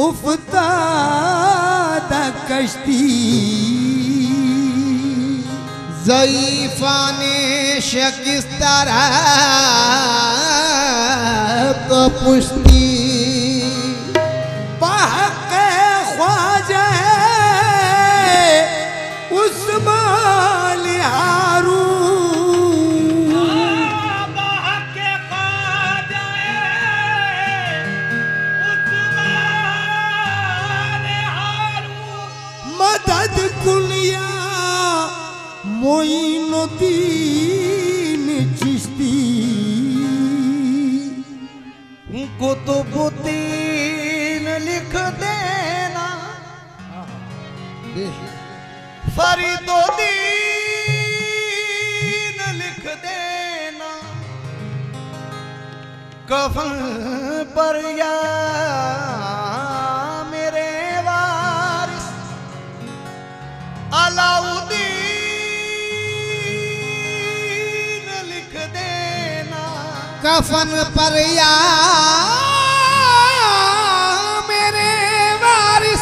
उफ्ताद कश्ती ज़ईफ़ाने शिकस्तर तो पुश्ती बहक़े ख्वाजा उस्मान हारून बहक़े ख्वाजा उस्मान हारून मदद कुलिया मोइनुद्दीन चिश्ती कुतुबुद्दीन लिख देना फरीदुद्दीन लिख देना कफन पर या मेरे वारिस अलाउद्दीन लिख देना कफन पर या मेरे वारिस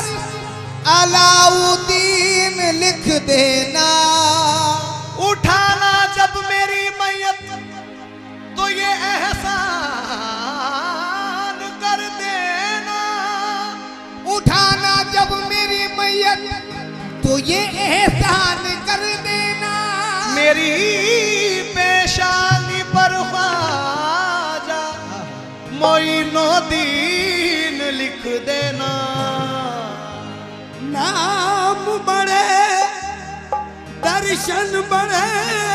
अलाउद्दीन लिख देना उठाना जब मेरी मैयत तो ये एहसान कर देना उठाना जब मेरी मैयत तो ये एहसान कर देना मेरी पेशानी पर ख्वाजा मोइनुद्दीन लिख देना नाम बड़े दर्शन बड़े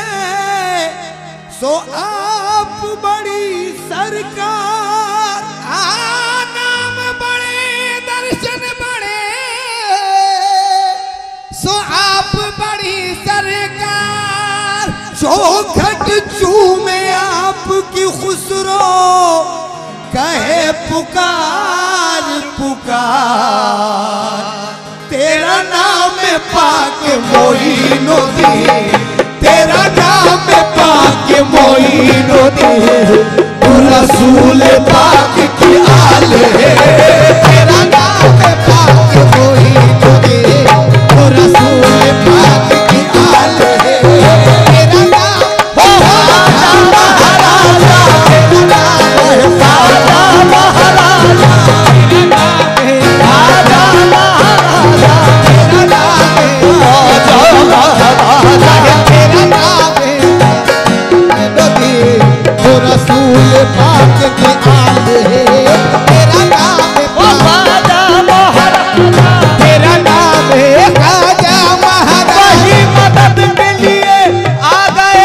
सो आप बड़ी सरकार नाम बड़े दर्शन बड़े सो आप बड़ी सरकार चौखट चूमे आपकी खुसरो कहे पुकार पुकार तेरा नाम है पाक मोइनुद्दीन तेरा नाम है पाक मोइनुद्दीन तू रसूल पाक की आल है तेरा नाम है पाक मोइनुद्दीन तू रसूल पाक की आल है तेरा नाम राजा महाराजा तेरा नाम है राजा महाराजा राजा महाराजा तेरा नाम है राजा महाराजा तेरा नाम है नबी वो रसूल पाक की आल है तेरा नाम है राजा महाराजा तेरा नाम है राजा महाराजा वही मदद के लिए आ गए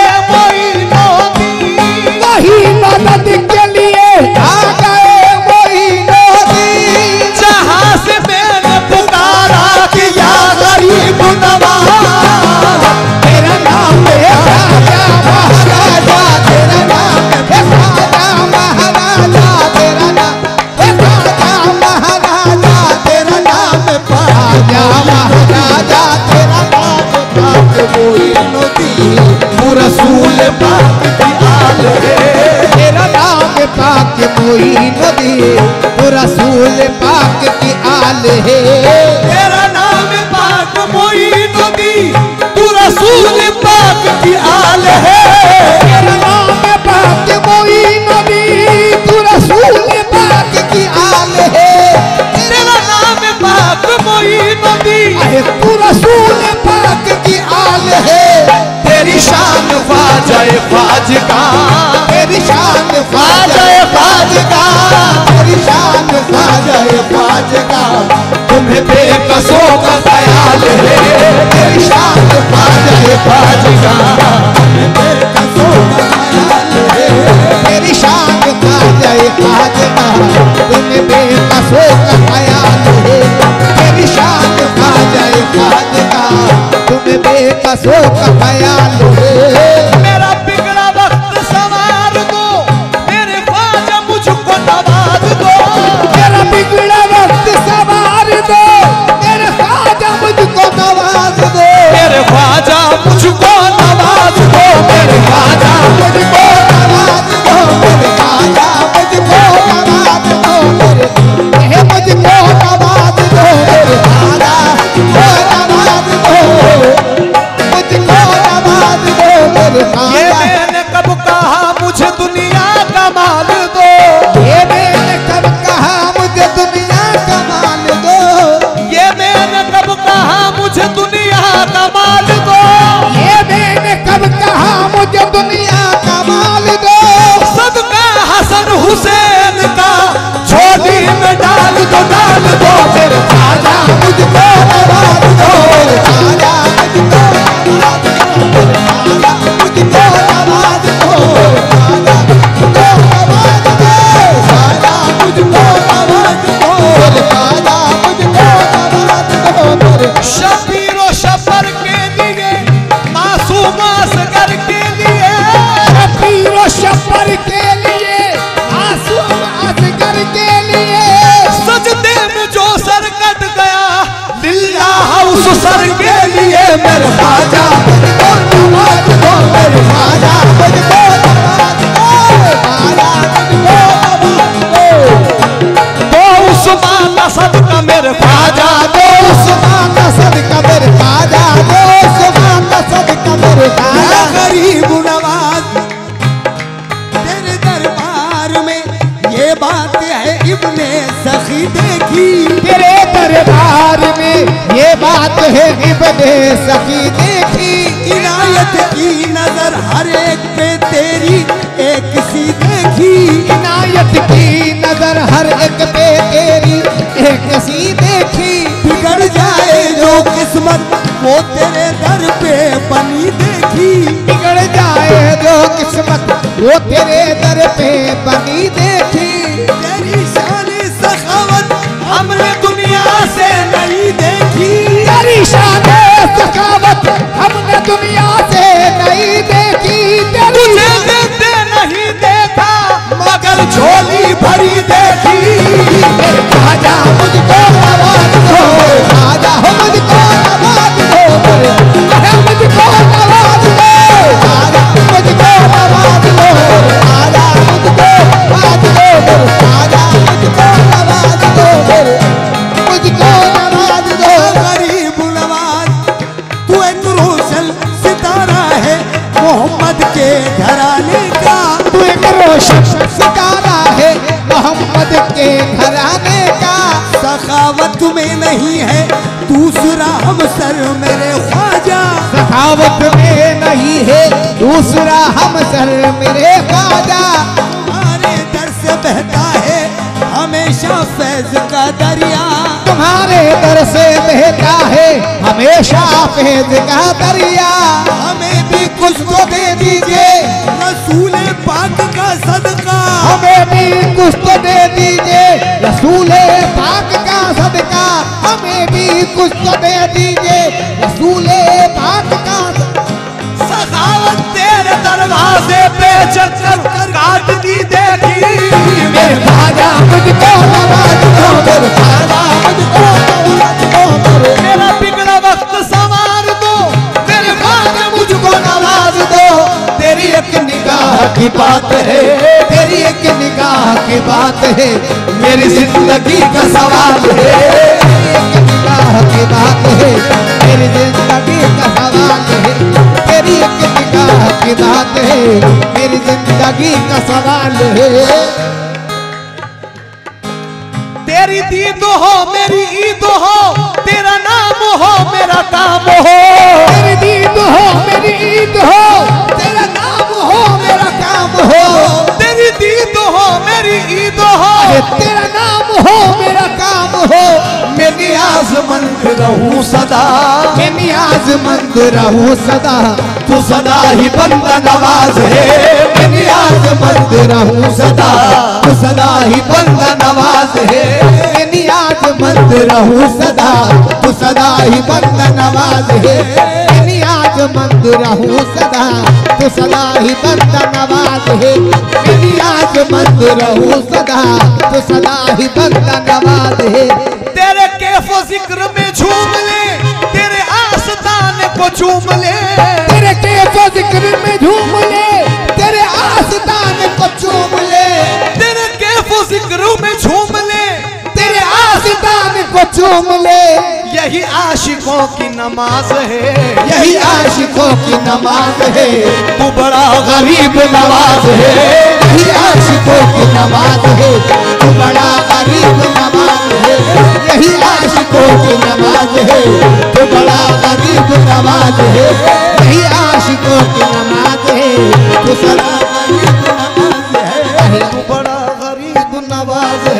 मोइनुद्दीन वही मदद के लिए आ गए मोइनुद्दीन जहां से मैंने पुकारा कि या गरीब नवाज तेरा नाम है राजा महाराजा तेरा नाम है राजा महाराजा तेरा नाम है राजा महाराजा तेरा नाम है राजा महाराजा तेरा नाम है पाक मोइनुद्दीन तू रसूल पाक की आल है तेरा नाम है पाक मोइनुद्दीन तू रसूल पाक की आल है तेरा नाम है पाक मोइनुद्दीन तू रसूल पाक की आल है तेरा नाम है पाक मोइनुद्दीन तू रसूल पाक की आल है तेरा नाम है पाक मोइनुद्दीन तू रसूल पाक की आल है तेरी शान ख्वाजाए ख्वाजगा तेरी शान ख्वाजाए ख्वाजगा तेरी शान ख्वाजाए ख्वाजगा तुम्हें बेकसों का ख्याल है तेरी शान ख्वाजाए ख्वाजगा तुम्हें बेकसों का ख्याल है तेरी शान ख्वाजाए ख्वाजगा तुम्हें बेकसों का ख्याल है तेरी शान ख्वाजाए ख्वाजगा तुम्हें बेकसों का ख्याल है मेरा बिगड़ा वक्त संवार दो मेरे ख्वाजा मुझको नवाज दो मेरा बिगड़ा वक्त संवार दो मेरे ख्वाजा मुझको नवाज दो मेरे ख्वाजा मुझको नवाज दो मेरे ख्वाजा मुझको नवाज दो मेरे ख्वाजा मुझको नवाज दो मेरे मुझको नवाज उस सर के लिए मेरे ख्वाजा मुझको नवाज दो मेरे ख्वाजा मुझको नवाज दो ख्वाजा मुझको नवाज दो। दो उस माँ का सदका मेरे ख्वाजा दो उस माँ का सदका मेरे ख्वाजा दो उस माँ का सदका मेरे ख्वाजा। गरीब नवाज तेरे दरबार में ये बात है इब्ने सखी देखी, तेरे दरबार में ये बात है इब्ने सखी देखी। इनायत की नजर हर एक पे तेरी एक सी देखी, इनायत की नजर हर एक पे तेरी एक सी देखी। बिगड़ जाए जो किस्मत वो तेरे दर पे बनी देखी, बिगड़ जाए जो किस्मत वो तेरे दर पे बनी देखी। तेरी शान सखावत हमने दुनिया से नहीं देखी, तेरी शान सखावत हमने दुनिया से नहीं देखी। तुझे देखते नहीं देखा मगर झोली भरी देखी। मेरे ख्वाजा मुझको नवाज दो ख्वाजा हो मुझको नवाज दो मेरे मुझको नवाज दो ख्वाजा मुझको नवाज दो ख्वाजा मुझको नवाज दो मेरे ख्वाजा मुझको नवाज दो मेरे मुझको नवाज दो। गरीब नवाज तू एक रोशन सितारा है मोहम्मद के घराने का, तू एक रोशन सितारा है मोहम्मद के घराने का। सखावत में नहीं है दूसरा हमसर मेरे ख्वाजा, सखावत में नहीं है दूसरा हमसर मेरे ख्वाजा। तुम्हारे दर से बहता है हमेशा फैज का दरिया, तुम्हारे दर से बहता है हमेशा फैज का दरिया। हमें भी कुछ तो दे दीजिए रसूल पाक का सदका, हमें भी कुछ तो दे दीजिए रसूल पाक का सदका। हमें भी कुछ तो दे दीजिए रसूल पाक का सखावत तेरे दरवाजे पे चक्कर काटती देखी। मेरे ख्वाजा मुझको नवाज दो मेरे ख्वाजा मुझको नवाज दो मेरा बिगड़ा वक्त संवार दो मेरे ख्वाजा मुझको नवाज दो। तेरी एक निगाह की बात है तेरी एक निगाह की बात है मेरी जिंदगी का सवाल है। तेरी एक निगाह की बात है मेरी जिंदगी का सवाल है। तेरी एक निगाह की बात है मेरी जिंदगी का सवाल है। तेरी दीद हो मेरी ईद हो तेरा नाम हो मेरा काम हो, तेरी दीद हो मेरी ईद हो तेरा नाम हो मेरा काम हो। तेरी दीद हो मेरी ईद हो तेरा नाम हो मेरा काम हो। मैं नियाज़मंद रहूं सदा, मैं नियाज़मंद रहूं सदा तू सदा ही बंदा नवाज है। मैं नियाज़मंद रहूं सदा तू सदा ही बंदा नवाज है। मैं नियाज़मंद रहूं सदा तू सदा ही बंदा नवाज है। मैं नियाज़मंद रहूं सदा तू सदा ही बंदा नवाज है। मैं नियाज़मंद रहूं सदा तू सदा ही बंदा नवाज है। तेरे कैफो जिक्र में झूम ले तेरे आस्तान को चूम ले, तेरे कैफो जिक्र में झूम ले तेरे आस्तान को चूम ले। तेरे कैफो जिक्र में झूम ले तेरे आस्तान को चूम ले। यही आशिकों की नमाज है, यही आशिकों की नमाज है। तू बड़ा गरीब नवाज है। यही आशिकों की नमाज है तू बड़ा गरीब नवाज है। यही आशिकों की नमाज है तू बड़ा गरीब नवाज है। यही आशिकों की नमाज है तू सदा गरीब नवाज है। तू बड़ा गरीब नवाज